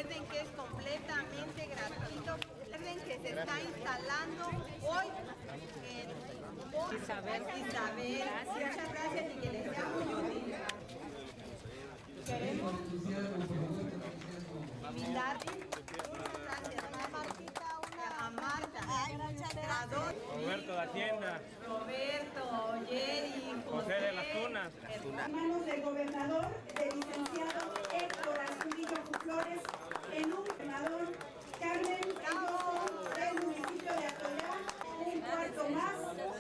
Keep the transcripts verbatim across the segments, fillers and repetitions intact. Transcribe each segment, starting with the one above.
Recuerden que es completamente gratuito. Recuerden que se está instalando hoy en Isabel. Isabel. Muchas gracias y que les sea muy útil. Queremos invitar. Muchas gracias. A Martita, una a Marta. Ay, muchas gracias. Roberto de Hacienda. Roberto, Jerry, José, José de las Tunas. Manos del gobernador, del licenciado Héctor Astudillo Flores, en un gobernador Carmen Campos del municipio de Atoyac, un cuarto más.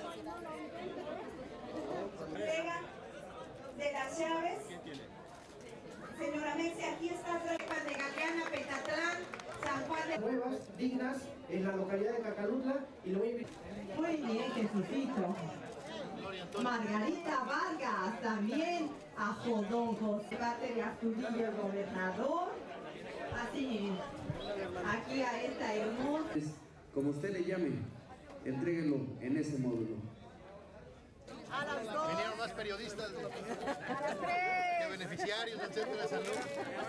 Entrega de las llaves. Señora Mexi, aquí está Trepas de Galeana, Petatlán, San Juan de... Nuevas, dignas, en la localidad de Cacalutla y lo voy a... Muy bien, Jesucito. Margarita Vargas, también a Jodón José Bate de Astudillo, el gobernador. Así, aquí a esta hermosa. Como usted le llame, entréguelo en ese módulo. A las dos. Vinieron más periodistas A las tres. que beneficiarios del centro de salud.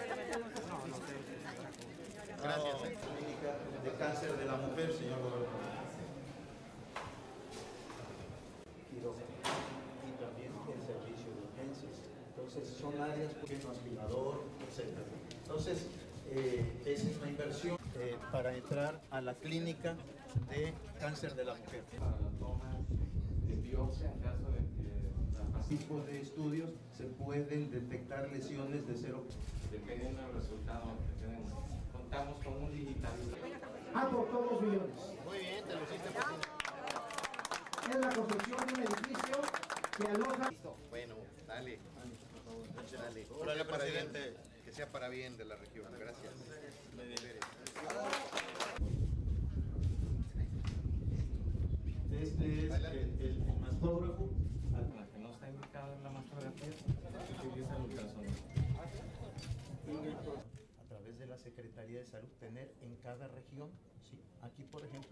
Gracias. Clínica de cáncer de la mujer, señor gobernador. Y también el servicio de urgencias. Entonces son áreas, por ejemplo, aspirador, etcétera. Entonces, eh, esa es una inversión eh, para entrar a la clínica de cáncer de la mujer. Para la toma de biopsia en caso de que Tipos de estudios se pueden detectar lesiones de cero. dependiendo del resultado que tenemos. Contamos con un digitalizador. Ah, por todos los millones. Muy bien, te lo hiciste por... Es la construcción de un edificio que aloja... Bueno, dale. Dale. Que sea para bien, que sea para bien de la región. Gracias. Este es el, el, el mastógrafo. La que no está indicada en la mastografía se utiliza el ultrasonido. A través de la Secretaría de Salud, tener en cada región, ¿sí? Aquí por ejemplo.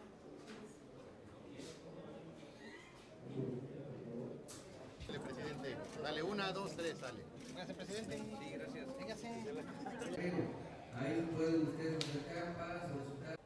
Dale, presidente. Dale, una, dos, tres, dale. Gracias, presidente. Sí, gracias. Véngase. Ahí pueden ustedes acercar para solicitar.